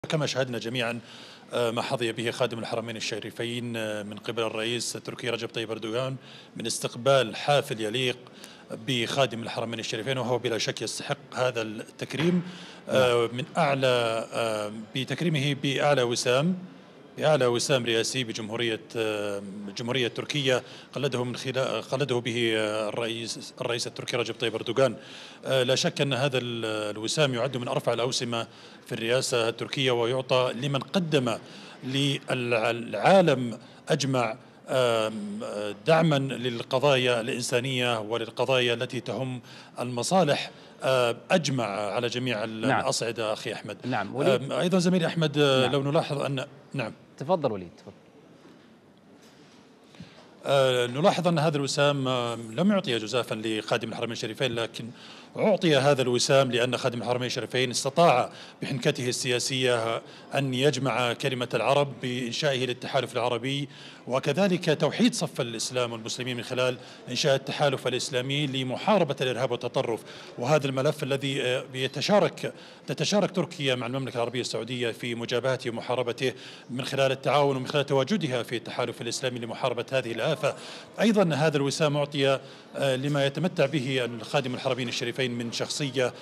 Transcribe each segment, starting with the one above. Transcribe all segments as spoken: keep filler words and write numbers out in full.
كما شاهدنا جميعا ما حظي به خادم الحرمين الشريفين من قبل الرئيس التركي رجب طيب أردوغان من استقبال حافل يليق بخادم الحرمين الشريفين، وهو بلا شك يستحق هذا التكريم نعم. من أعلى بتكريمه بأعلى وسام بأعلى وسام رئاسي بجمهورية الجمهورية التركية قلده من خلال قلده به الرئيس الرئيس التركي رجب طيب أردوغان. لا شك أن هذا الوسام يعد من أرفع الأوسمة في الرئاسة التركية، ويعطى لمن قدم للعالم أجمع دعما للقضايا الإنسانية وللقضايا التي تهم المصالح أجمع على جميع نعم. الأصعدة. أخي أحمد، نعم وليد. أيضا زميلي أحمد، نعم. لو نلاحظ أن نعم تفضل وليد تفضل. أه نلاحظ أن هذا الوسام لم يعطي جزافا لخادم الحرمين الشريفين، لكن أعطي هذا الوسام لأن خادم الحرمين الشريفين استطاع بحنكته السياسية أن يجمع كلمة العرب بإنشائه للتحالف العربي، وكذلك توحيد صف الإسلام والمسلمين من خلال إنشاء التحالف الإسلامي لمحاربة الإرهاب والتطرف. وهذا الملف الذي يتشارك تتشارك تركيا مع المملكة العربية السعودية في مجابهته ومحاربته من خلال التعاون ومن خلال تواجدها في التحالف الإسلامي لمحاربة هذه الآفة. أيضا هذا الوسام أعطي لما يتمتع به الخادم الحرمين الشريفين من شخصية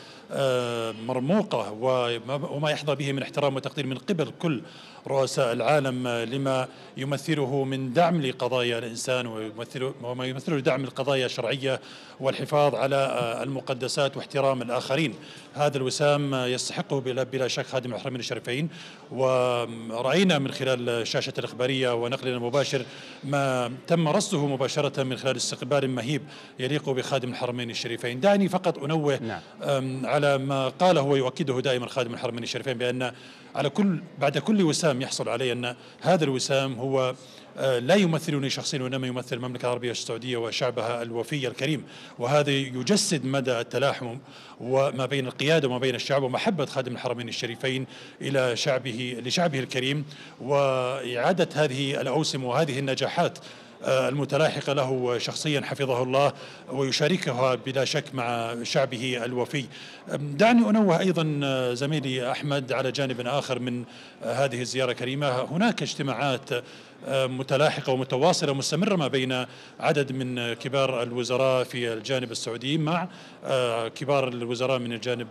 مرموقة وما يحظى به من احترام وتقدير من قبل كل رؤساء العالم، لما يمثله من دعم لقضايا الإنسان وما يمثله دعم القضايا الشرعية والحفاظ على المقدسات واحترام الآخرين. هذا الوسام يستحقه بلا شك خادم الحرمين الشريفين، ورأينا من خلال الشاشة الإخبارية ونقلنا المباشر ما تم رصده مباشرة من خلال استقبال مهيب يليق بخادم الحرمين الشريفين. دعني فقط أنوه نعم. على ما قاله ويؤكده دائما خادم الحرمين الشريفين، بأن على كل بعد كل وسام يحصل عليه أن هذا الوسام هو لا يمثلني شخصيا، وإنما يمثل المملكة العربية السعودية وشعبها الوفي الكريم. وهذا يجسد مدى التلاحم وما بين القيادة وما بين الشعب ومحبة خادم الحرمين الشريفين إلى شعبه لشعبه الكريم، وإعادة هذه الأوسم وهذه النجاحات المتلاحقة له شخصيا حفظه الله ويشاركها بلا شك مع شعبه الوفي. دعني أنوه أيضا زميلي أحمد على جانب آخر من هذه الزيارة الكريمة، هناك اجتماعات متلاحقة ومتواصلة مستمرة ما بين عدد من كبار الوزراء في الجانب السعودي مع كبار الوزراء من الجانب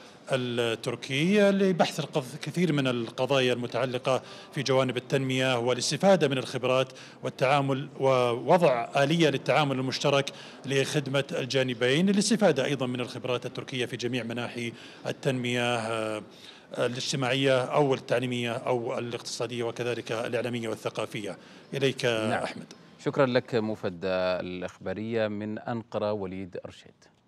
التركي لبحث كثير من القضايا المتعلقة في جوانب التنمية والاستفادة من الخبرات والتعامل ووضع آلية للتعامل المشترك لخدمة الجانبين، للاستفادة أيضا من الخبرات التركية في جميع مناحي التنمية الاجتماعية أو التعليمية أو الاقتصادية وكذلك الإعلامية والثقافية. إليك نعم. أحمد. شكرا لك مفد الإخبارية من أنقرة وليد أرشد.